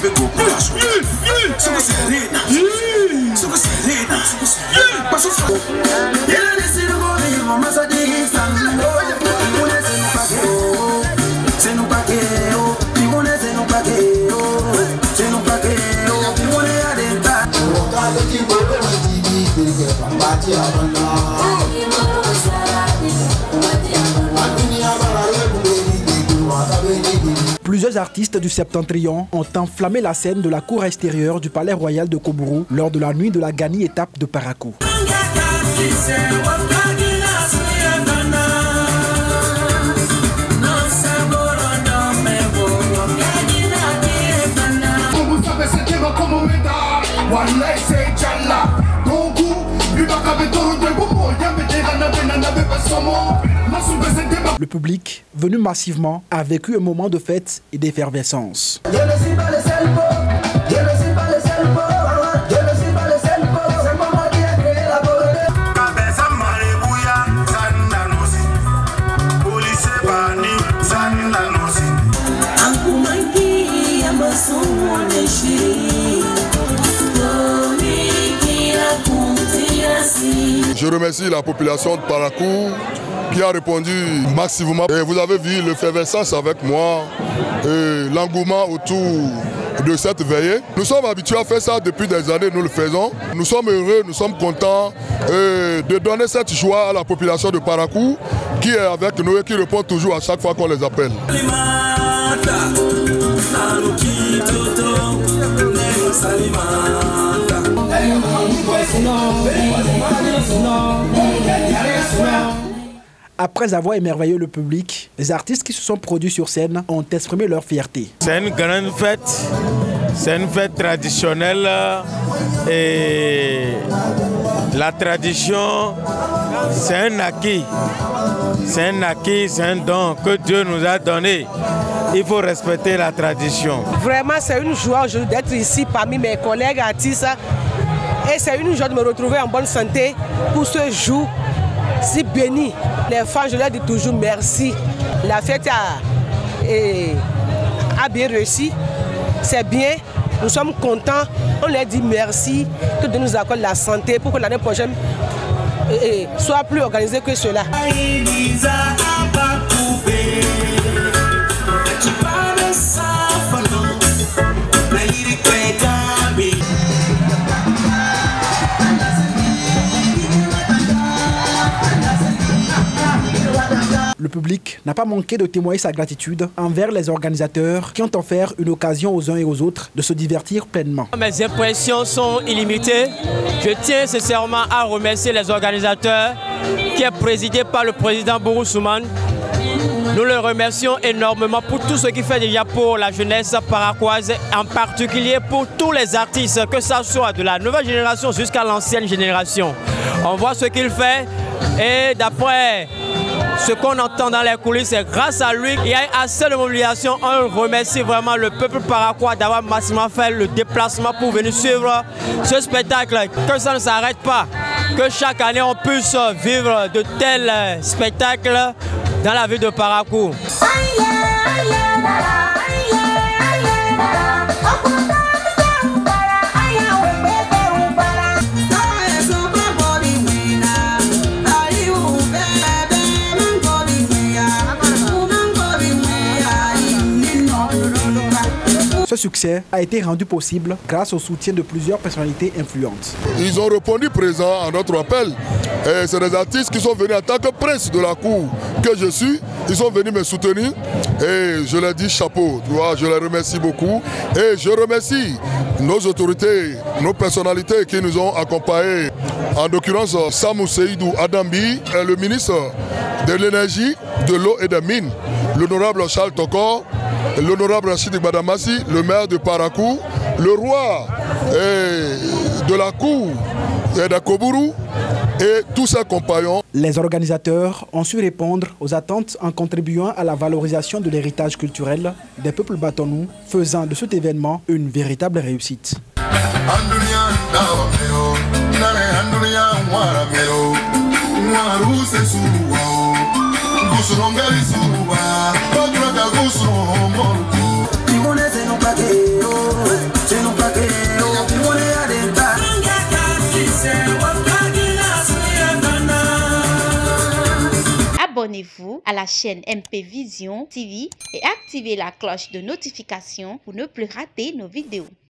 Plusieurs artistes du Septentrion ont enflammé la scène de la cour extérieure du palais royal de Koburu lors de la nuit de la Gani étape de Parakou. Le public, venu massivement, a vécu un moment de fête et d'effervescence. Je remercie la population de Parakou qui a répondu massivement. Et vous avez vu l'effervescence avec moi et l'engouement autour de cette veillée. Nous sommes habitués à faire ça depuis des années, nous le faisons. Nous sommes heureux, nous sommes contents de donner cette joie à la population de Parakou qui est avec nous et qui répond toujours à chaque fois qu'on les appelle. Après avoir émerveillé le public, les artistes qui se sont produits sur scène ont exprimé leur fierté. C'est une grande fête, c'est une fête traditionnelle et la tradition, c'est un acquis. C'est un acquis, c'est un don que Dieu nous a donné. Il faut respecter la tradition. Vraiment, c'est une joie aujourd'hui d'être ici parmi mes collègues artistes. Et c'est une joie de me retrouver en bonne santé pour ce jour si béni. Les fans, je leur dis toujours merci. La fête a bien réussi. C'est bien. Nous sommes contents. On leur dit merci. Que Dieu nous accorde la santé pour que l'année prochaine soit plus organisée que cela. Le public n'a pas manqué de témoigner sa gratitude envers les organisateurs qui ont offert une occasion aux uns et aux autres de se divertir pleinement. Mes impressions sont illimitées. Je tiens sincèrement à remercier les organisateurs qui est présidé par le président Bourou Souman. Nous le remercions énormément pour tout ce qu'il fait déjà pour la jeunesse paraquoise, en particulier pour tous les artistes, que ce soit de la nouvelle génération jusqu'à l'ancienne génération. On voit ce qu'il fait et d'après ce qu'on entend dans les coulisses, c'est grâce à lui qu'il y a assez de mobilisation. On remercie vraiment le peuple paraquois d'avoir massivement fait le déplacement pour venir suivre ce spectacle. Que ça ne s'arrête pas, que chaque année on puisse vivre de tels spectacles dans la ville de Parakou. Ce succès a été rendu possible grâce au soutien de plusieurs personnalités influentes. Ils ont répondu présent à notre appel. C'est des artistes qui sont venus en tant que prince de la cour que je suis. Ils sont venus me soutenir et je leur dis chapeau. Tu vois, je les remercie beaucoup. Et je remercie nos autorités, nos personnalités qui nous ont accompagnés. En l'occurrence, Samou Seydou Adambi, le ministre de l'énergie, de l'eau et des mines, l'honorable Charles Tokor, l'honorable Rachid Badamassi, le maire de Parakou, le roi de la cour d'Akoburu et tous ses compagnons. Les organisateurs ont su répondre aux attentes en contribuant à la valorisation de l'héritage culturel des peuples Batonou, faisant de cet événement une véritable réussite. Gusu Abonnez-vous à la chaîne MP Vision TV et activez la cloche de notification pour ne plus rater nos vidéos.